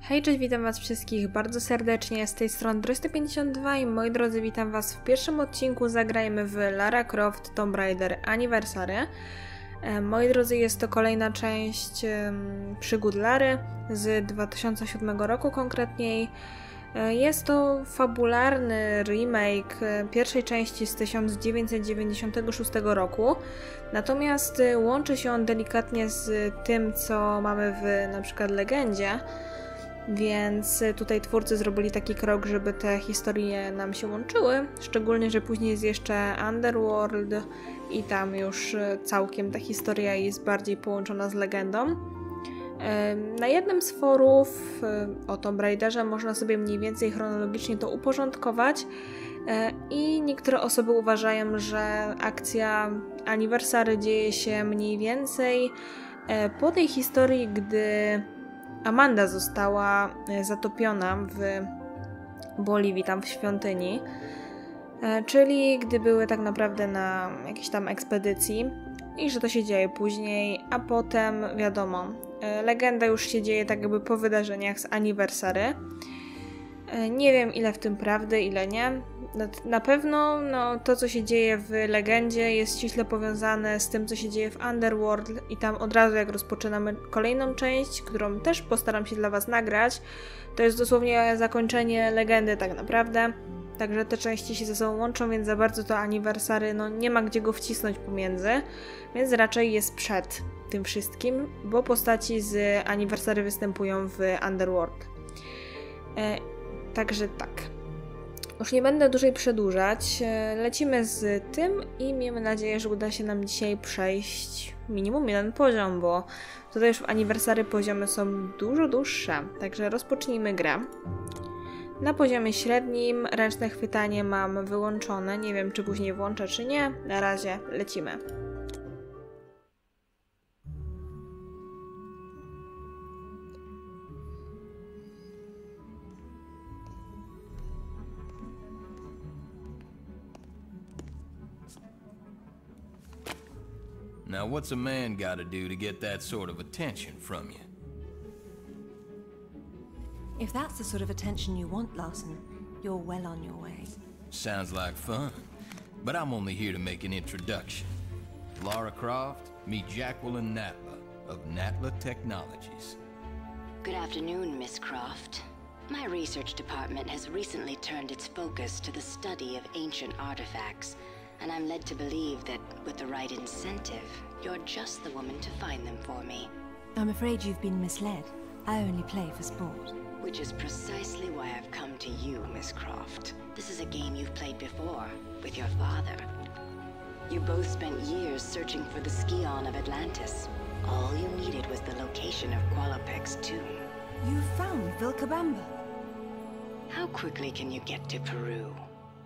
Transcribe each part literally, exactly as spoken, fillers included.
Hej, cześć, witam was wszystkich bardzo serdecznie, z tej strony Droid pięćdziesiąt dwa i moi drodzy, witam was w pierwszym odcinku. Zagrajmy w Lara Croft Tomb Raider Anniversary. Moi drodzy, jest to kolejna część um, przygód Lary z dwa tysiące siódmego roku konkretniej. Jest to fabularny remake pierwszej części z tysiąc dziewięćset dziewięćdziesiątego szóstego roku, natomiast łączy się on delikatnie z tym, co mamy w na przykład Legendzie, więc tutaj twórcy zrobili taki krok, żeby te historie nam się łączyły, szczególnie, że później jest jeszcze Underworld i tam już całkiem ta historia jest bardziej połączona z Legendą. Na jednym z forów o Tomb Raiderze można sobie mniej więcej chronologicznie to uporządkować i niektóre osoby uważają, że akcja Anniversary dzieje się mniej więcej po tej historii, gdy Amanda została zatopiona w Boliwii, tam w świątyni, czyli gdy były tak naprawdę na jakiejś tam ekspedycji i że to się dzieje później, a potem wiadomo, Legenda już się dzieje tak jakby po wydarzeniach z Anniversary. Nie wiem, ile w tym prawdy, ile nie. Na pewno no, to, co się dzieje w Legendzie, jest ściśle powiązane z tym, co się dzieje w Underworld i tam od razu, jak rozpoczynamy kolejną część, którą też postaram się dla was nagrać, to jest dosłownie zakończenie Legendy tak naprawdę. Także te części się ze sobą łączą, więc za bardzo to Anniversary, no nie ma gdzie go wcisnąć pomiędzy, więc raczej jest przed tym wszystkim, bo postaci z Anniversary występują w Underworld. E, także tak. Już nie będę dłużej przedłużać. E, lecimy z tym i miejmy nadzieję, że uda się nam dzisiaj przejść minimum jeden poziom, bo tutaj już w Anniversary poziomy są dużo dłuższe. Także rozpocznijmy grę. Na poziomie średnim ręczne chwytanie mam wyłączone. Nie wiem, czy później włączę, czy nie. Na razie lecimy. Now what's a man gotta do to get that sort of attention from you? If that's the sort of attention you want, Larson, you're well on your way. Sounds like fun, but I'm only here to make an introduction. Lara Croft, meet Jacqueline Natla of Natla Technologies. Good afternoon, Miss Croft. My research department has recently turned its focus to the study of ancient artifacts, and I'm led to believe that with the right incentive, you're just the woman to find them for me. I'm afraid you've been misled. I only play for sport. Which is precisely why I've come to you, Miss Croft. This is a game you've played before, with your father. You both spent years searching for the Scion of Atlantis. All you needed was the location of Qualopec's tomb. You found Vilcabamba. How quickly can you get to Peru?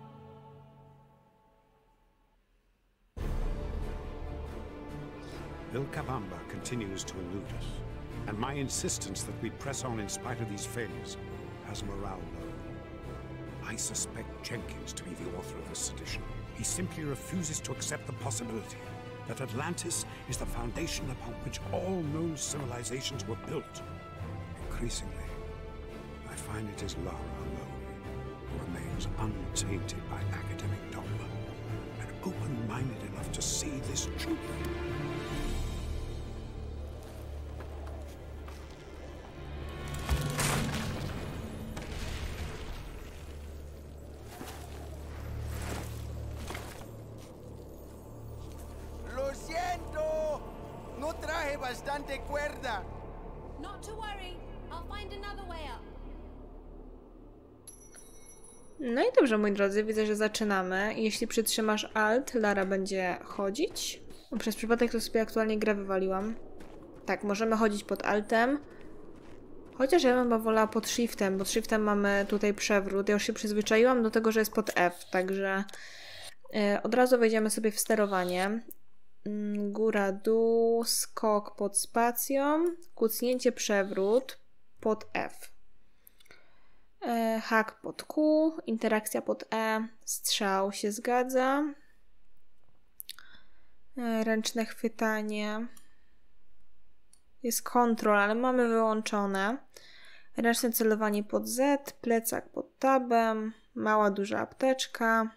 Vilcabamba continues to elude us, and my insistence that we press on in spite of these failures has morale low. I suspect Jenkins to be the author of this sedition. He simply refuses to accept the possibility that Atlantis is the foundation upon which all known civilizations were built. Increasingly, I find it is Lara alone who remains untainted by academic dogma and open-minded enough to see this truth. Bastante cuerda. Not to worry. I'll find another way up. No i dobrze, moi drodzy, widzę, że zaczynamy. Jeśli przytrzymasz Alt, Lara będzie chodzić. Przez przypadek to sobie aktualnie grę wywaliłam. Tak, możemy chodzić pod Altem. Chociaż ja bym chyba wolała pod Shiftem, bo Shiftem mamy tutaj przewrót. Ja już się przyzwyczaiłam do tego, że jest pod F, także yy, od razu wejdziemy sobie w sterowanie. Góra, dół, skok pod spacją, kucnięcie, przewrót pod F. E, hak pod Q, interakcja pod E, strzał się zgadza. E, ręczne chwytanie. Jest kontrol, ale mamy wyłączone. Ręczne celowanie pod Z, plecak pod tabem, mała, duża apteczka,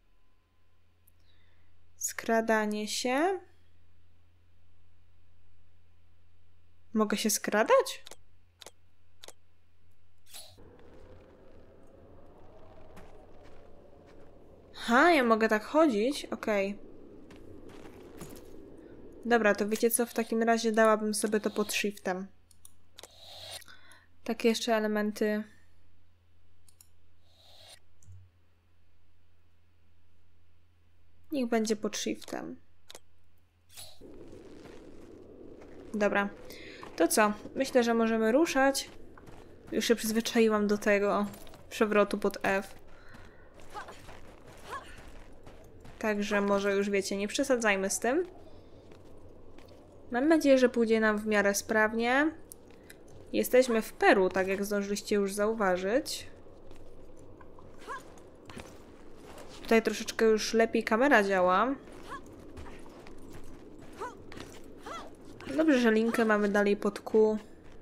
skradanie się. Mogę się skradać? Ha, ja mogę tak chodzić? Okej. Okay. Dobra, to wiecie co? W takim razie dałabym sobie to pod shiftem. Takie jeszcze elementy. Niech będzie pod shiftem. Dobra. To co? Myślę, że możemy ruszać. Już się przyzwyczaiłam do tego przewrotu pod F. Także może już wiecie, nie przesadzajmy z tym. Mam nadzieję, że pójdzie nam w miarę sprawnie. Jesteśmy w Peru, tak jak zdążyliście już zauważyć. Tutaj troszeczkę już lepiej kamera działa. Dobrze, że linkę mamy dalej pod Q.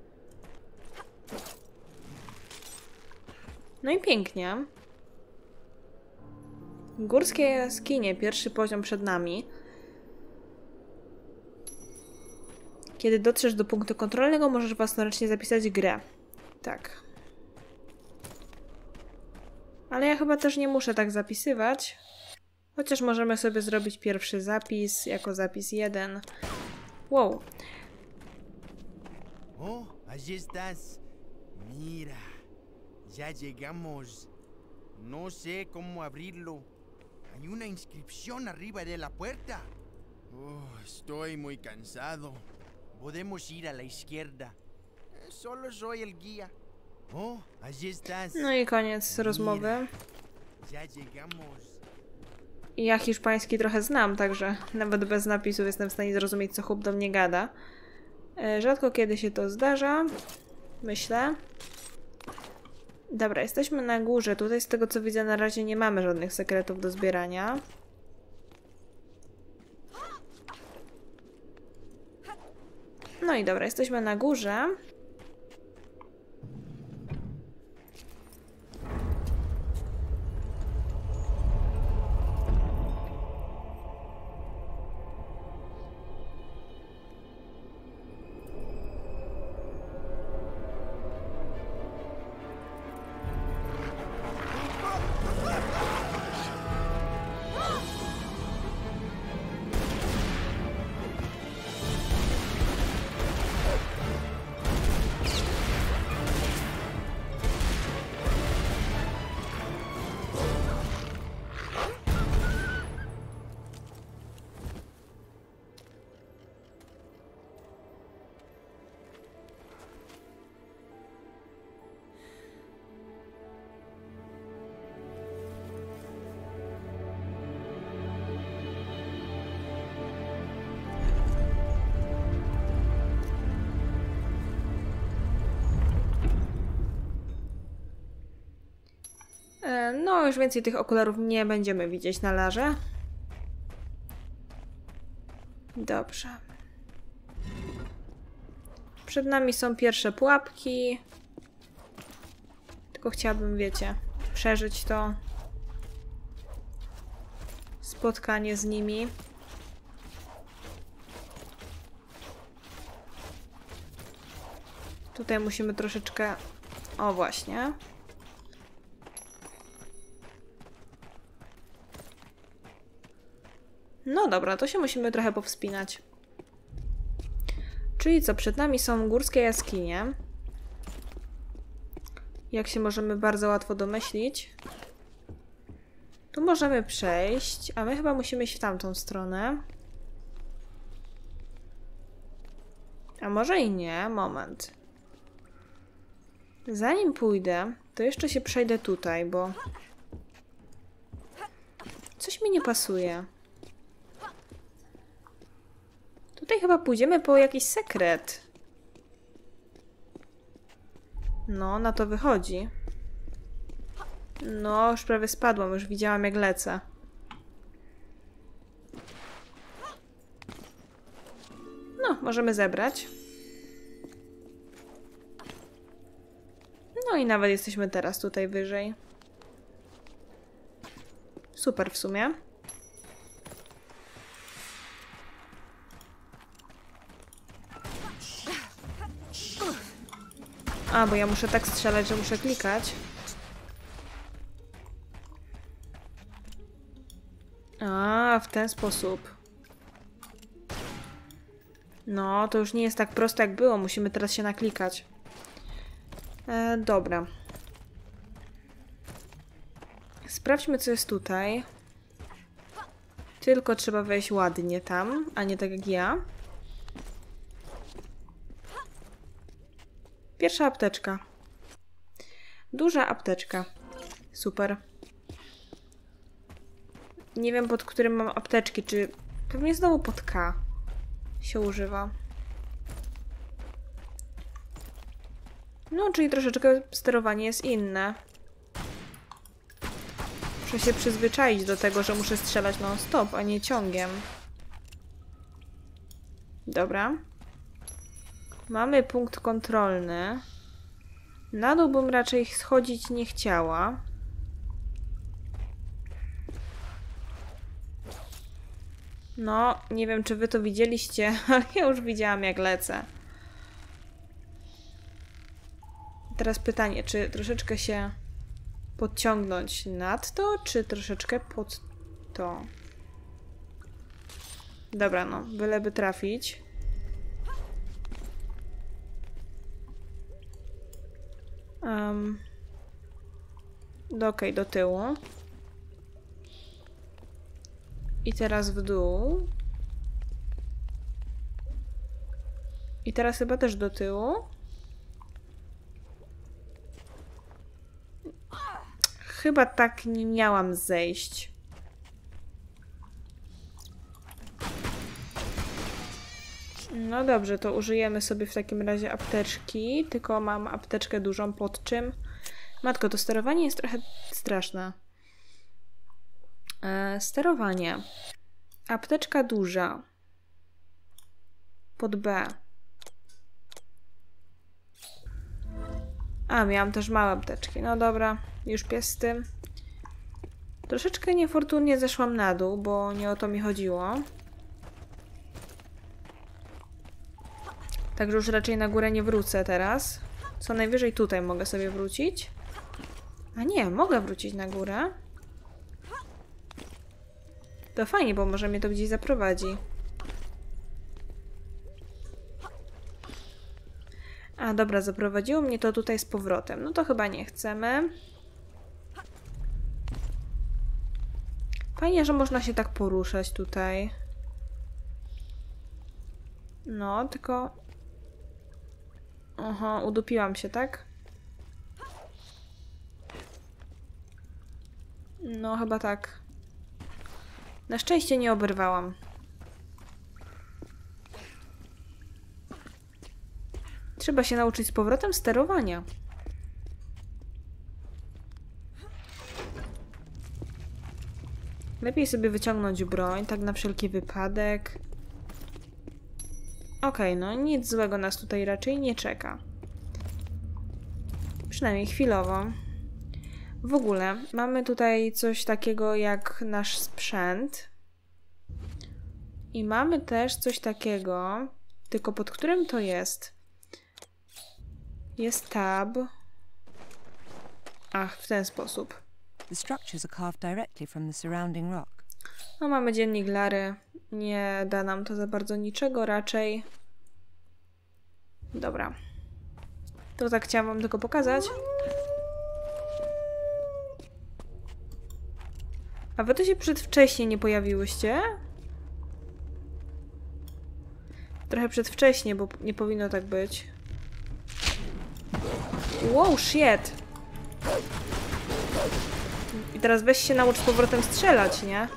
No i pięknie. Górskie jaskinie, pierwszy poziom przed nami. Kiedy dotrzesz do punktu kontrolnego, możesz własnoręcznie zapisać grę. Tak. Ale ja chyba też nie muszę tak zapisywać. Chociaż możemy sobie zrobić pierwszy zapis, jako zapis jeden. Wow. Oh, allí estás. Mira, ya llegamos. No sé cómo abrirlo. Hay una inscripción arriba de la puerta. Oh, estoy muy cansado. Podemos ir a la izquierda. Solo soy el guía. Oh, allí estás. No i koniec rozmowy. Ya llegamos. Ja hiszpański trochę znam, także nawet bez napisów jestem w stanie zrozumieć, co chłop do mnie gada. Rzadko kiedy się to zdarza, myślę. Dobra, jesteśmy na górze. Tutaj z tego co widzę na razie nie mamy żadnych sekretów do zbierania. No i dobra, jesteśmy na górze. No, już więcej tych okularów nie będziemy widzieć na larze. Dobrze. Przed nami są pierwsze pułapki. Tylko chciałabym, wiecie, przeżyć to spotkanie z nimi. Tutaj musimy troszeczkę... O, właśnie. No dobra, to się musimy trochę powspinać. Czyli co, przed nami są górskie jaskinie. Jak się możemy bardzo łatwo domyślić. Tu możemy przejść, a my chyba musimy iść w tamtą stronę. A może i nie, moment. Zanim pójdę, to jeszcze się przejdę tutaj, bo... Coś mi nie pasuje. Tutaj chyba pójdziemy po jakiś sekret. No, na to wychodzi. No, już prawie spadłam, już widziałam jak lecę. No, możemy zebrać. No i nawet jesteśmy teraz tutaj wyżej. Super w sumie. A, bo ja muszę tak strzelać, że muszę klikać. A, w ten sposób. No, to już nie jest tak prosto jak było. Musimy teraz się naklikać. E, dobra. Sprawdźmy, co jest tutaj. Tylko trzeba wejść ładnie tam, a nie tak jak ja. Pierwsza apteczka. Duża apteczka. Super. Nie wiem, pod którym mam apteczki, czy... Pewnie znowu pod K się używa. No, czyli troszeczkę sterowanie jest inne. Muszę się przyzwyczaić do tego, że muszę strzelać non-stop, a nie ciągiem. Dobra. Mamy punkt kontrolny. Na dół bym raczej schodzić nie chciała. No, nie wiem, czy wy to widzieliście, ale ja już widziałam, jak lecę. Teraz pytanie, czy troszeczkę się podciągnąć nad to, czy troszeczkę pod to? Dobra, no, byleby trafić. Um, do, okej, do tyłu. I teraz w dół. I teraz chyba też do tyłu. Chyba tak nie miałam zejść. No dobrze, to użyjemy sobie w takim razie apteczki. Tylko mam apteczkę dużą pod czym. Matko, to sterowanie jest trochę straszne. E, sterowanie. Apteczka duża. Pod B. A, miałam też małe apteczki. No dobra, już pies z tym. Troszeczkę niefortunnie zeszłam na dół, bo nie o to mi chodziło. Także już raczej na górę nie wrócę teraz. Co najwyżej tutaj mogę sobie wrócić. A nie, mogę wrócić na górę. To fajnie, bo może mnie to gdzieś zaprowadzi. A dobra, zaprowadziło mnie to tutaj z powrotem. No to chyba nie chcemy. Fajnie, że można się tak poruszać tutaj. No, tylko... Aha, udupiłam się, tak? No, chyba tak. Na szczęście nie oberwałam. Trzeba się nauczyć z powrotem sterowania. Lepiej sobie wyciągnąć broń, tak na wszelki wypadek. Okej, okay, no nic złego nas tutaj raczej nie czeka. Przynajmniej chwilowo. W ogóle mamy tutaj coś takiego jak nasz sprzęt. I mamy też coś takiego, tylko pod którym to jest? Jest tab. Ach, w ten sposób. The structures are carved directly from the surrounding rock. No mamy dziennik Lary. Nie da nam to za bardzo niczego raczej. Dobra. To tak chciałam wam tylko pokazać. A wy to się przedwcześnie nie pojawiłyście? Trochę przedwcześnie, bo nie powinno tak być. Wow, shit! I teraz weź się naucz z powrotem strzelać, nie?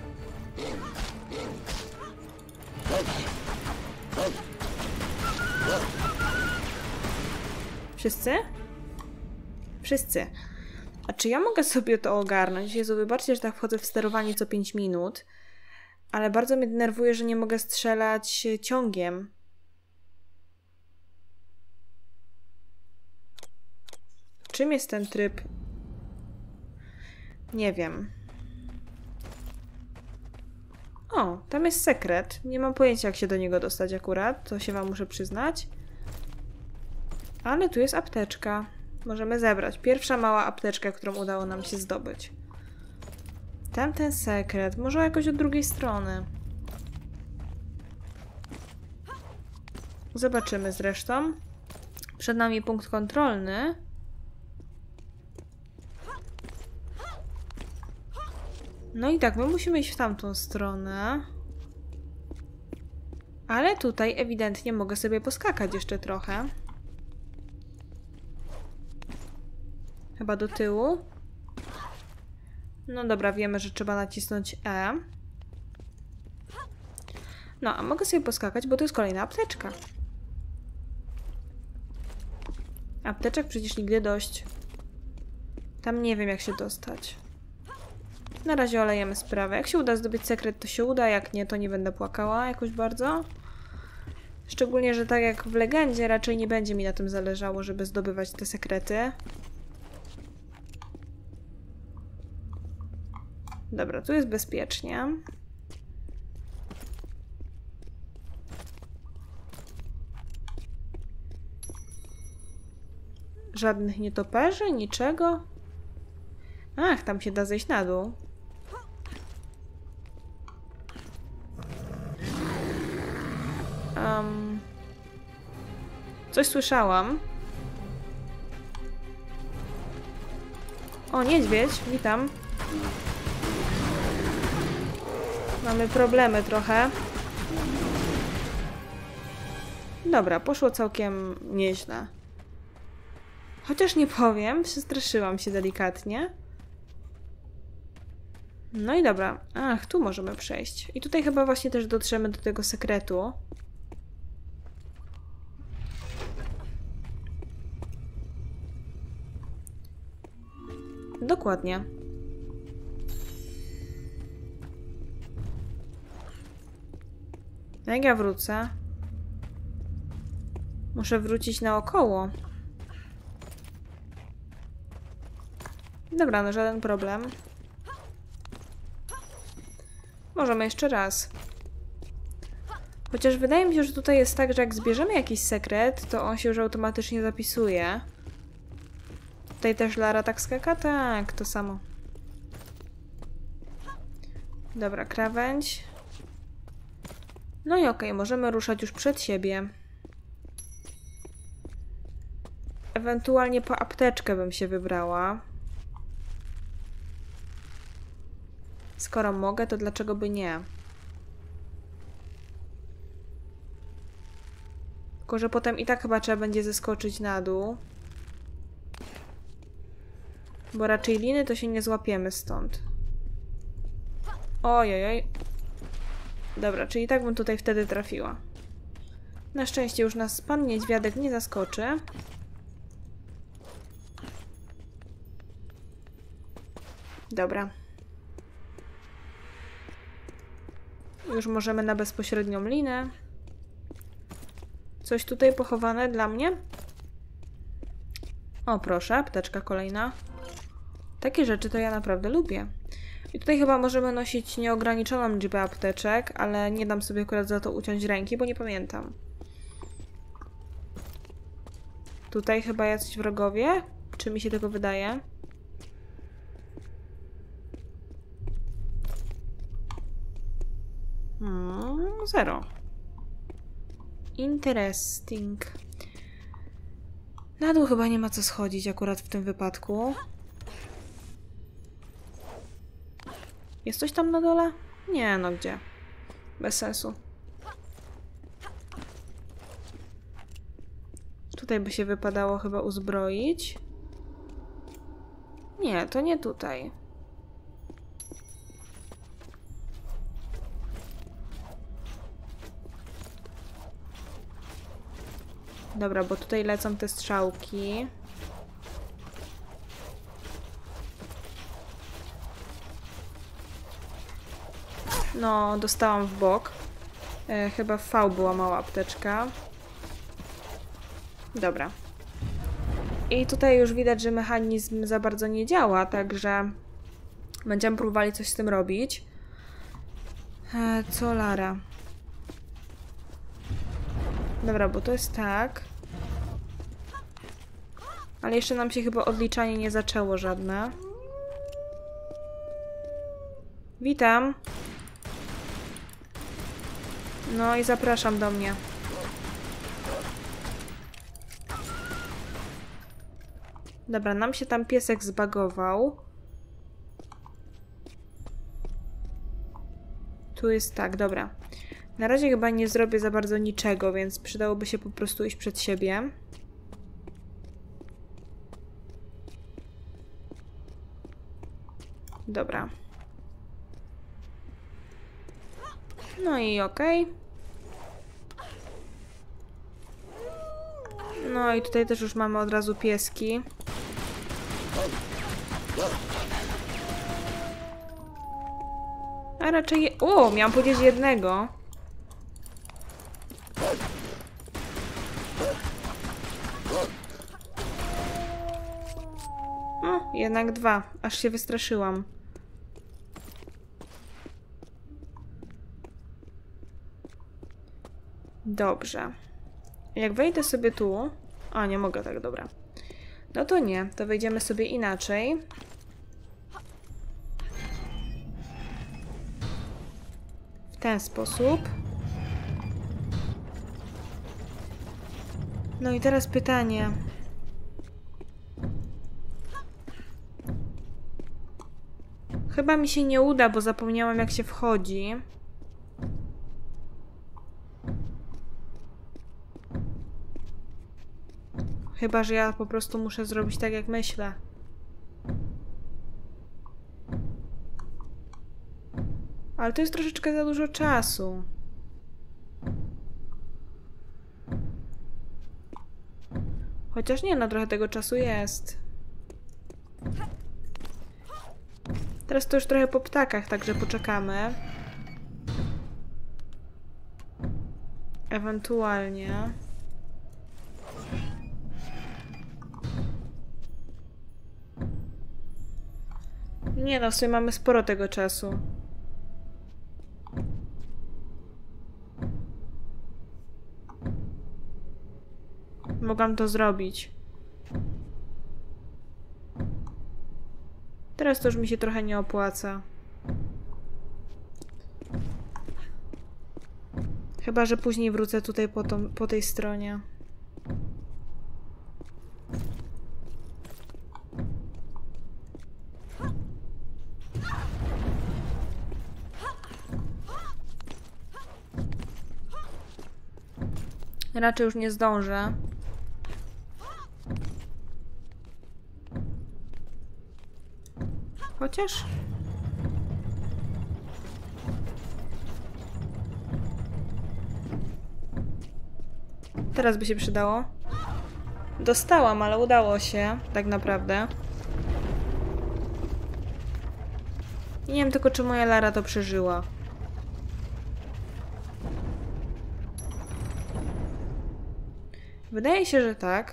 Wszyscy? Wszyscy. A czy ja mogę sobie to ogarnąć? Jezu, wybaczcie, że tak wchodzę w sterowanie co pięć minut. Ale bardzo mnie denerwuje, że nie mogę strzelać ciągiem. Czym jest ten tryb? Nie wiem. O, tam jest sekret. Nie mam pojęcia, jak się do niego dostać akurat. To się wam muszę przyznać. Ale tu jest apteczka. Możemy zebrać. Pierwsza mała apteczka, którą udało nam się zdobyć. Tamten sekret. Może jakoś od drugiej strony. Zobaczymy zresztą. Przed nami punkt kontrolny. No i tak, my musimy iść w tamtą stronę. Ale tutaj ewidentnie mogę sobie poskakać jeszcze trochę. Chyba do tyłu. No dobra, wiemy, że trzeba nacisnąć E. No, a mogę sobie poskakać, bo to jest kolejna apteczka. Apteczek przecież nigdy dość. Tam nie wiem, jak się dostać. Na razie olejemy sprawę. Jak się uda zdobyć sekret, to się uda. Jak nie, to nie będę płakała jakoś bardzo. Szczególnie, że tak jak w legendzie, raczej nie będzie mi na tym zależało, żeby zdobywać te sekrety. Dobra, tu jest bezpiecznie. Żadnych nietoperzy, niczego. Ach, tam się da zejść na dół. Um, coś słyszałam. O, niedźwiedź, witam. Mamy problemy trochę. Dobra, poszło całkiem nieźle. Chociaż nie powiem, przestraszyłam się delikatnie. No i dobra. Ach, tu możemy przejść. I tutaj chyba właśnie też dotrzemy do tego sekretu. Dokładnie. Jak ja wrócę? Muszę wrócić naokoło. Dobra, no żaden problem. Możemy jeszcze raz. Chociaż wydaje mi się, że tutaj jest tak, że jak zbierzemy jakiś sekret, to on się już automatycznie zapisuje. Tutaj też Lara tak skaka? Tak, to samo. Dobra, krawędź. No i okej, okay, możemy ruszać już przed siebie. Ewentualnie po apteczkę bym się wybrała. Skoro mogę, to dlaczego by nie? Tylko że potem i tak chyba trzeba będzie zeskoczyć na dół. Bo raczej liny to się nie złapiemy stąd. Ojojoj. Dobra, czyli tak bym tutaj wtedy trafiła. Na szczęście już nas pan niedźwiadek nie zaskoczy. Dobra. Już możemy na bezpośrednią linę. Coś tutaj pochowane dla mnie? O, proszę, apteczka kolejna. Takie rzeczy to ja naprawdę lubię. I tutaj chyba możemy nosić nieograniczoną liczbę apteczek, ale nie dam sobie akurat za to uciąć ręki, bo nie pamiętam. Tutaj chyba jacyś wrogowie? Czy mi się tego wydaje? Hmm, zero. Interesting. Na dół chyba nie ma co schodzić akurat w tym wypadku. Jest coś tam na dole? Nie, no gdzie? Bez sensu. Tutaj by się wypadało chyba uzbroić. Nie, to nie tutaj. Dobra, bo tutaj lecą te strzałki. No, dostałam w bok. E, chyba w V była mała apteczka. Dobra. I tutaj już widać, że mechanizm za bardzo nie działa, także będziemy próbowali coś z tym robić. E, co Lara? Dobra, bo to jest tak. Ale jeszcze nam się chyba odliczanie nie zaczęło żadne. Witam. No i zapraszam do mnie. Dobra, nam się tam piesek zbagował. Tu jest tak, dobra. Na razie chyba nie zrobię za bardzo niczego, więc przydałoby się po prostu iść przed siebie. Dobra. No i okej. Okay. No i tutaj też już mamy od razu pieski. A raczej... Je... O, miałam powiedzieć jednego. O, jednak dwa. Aż się wystraszyłam. Dobrze. Jak wejdę sobie tu... A, nie mogę tak, dobra. No to nie, to wejdziemy sobie inaczej. W ten sposób. No i teraz pytanie. Chyba mi się nie uda, bo zapomniałam, jak się wchodzi. Chyba że ja po prostu muszę zrobić tak, jak myślę. Ale to jest troszeczkę za dużo czasu. Chociaż nie, no trochę tego czasu jest. Teraz to już trochę po ptakach, także poczekamy. Ewentualnie... Nie no, w sumie mamy sporo tego czasu. Mogłam to zrobić. Teraz to już mi się trochę nie opłaca. Chyba że później wrócę tutaj po, tą, po tej stronie. Raczej już nie zdążę. Chociaż... Teraz by się przydało. Dostałam, ale udało się, tak naprawdę. Nie wiem tylko, czy moja Lara to przeżyła. Wydaje się, że tak.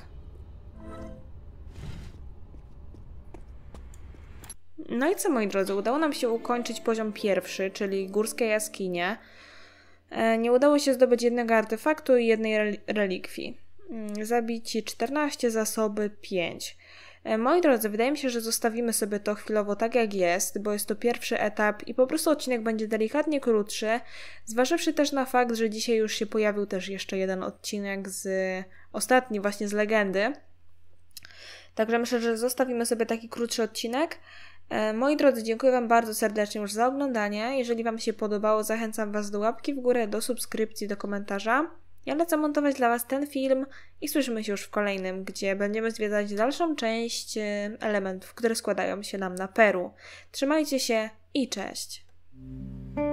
No i co, moi drodzy, udało nam się ukończyć poziom pierwszy, czyli górskie jaskinie. Nie udało się zdobyć jednego artefaktu i jednej relikwii. Zabici czternaście, zasoby pięć. Moi drodzy, wydaje mi się, że zostawimy sobie to chwilowo tak jak jest, bo jest to pierwszy etap i po prostu odcinek będzie delikatnie krótszy, zważywszy też na fakt, że dzisiaj już się pojawił też jeszcze jeden odcinek z ostatni właśnie z Legendy. Także myślę, że zostawimy sobie taki krótszy odcinek. Moi drodzy, dziękuję Wam bardzo serdecznie już za oglądanie. Jeżeli Wam się podobało, zachęcam Was do łapki w górę, do subskrypcji, do komentarza. Ja lecę montować dla Was ten film i słyszymy się już w kolejnym, gdzie będziemy zwiedzać dalszą część elementów, które składają się nam na Peru. Trzymajcie się i cześć!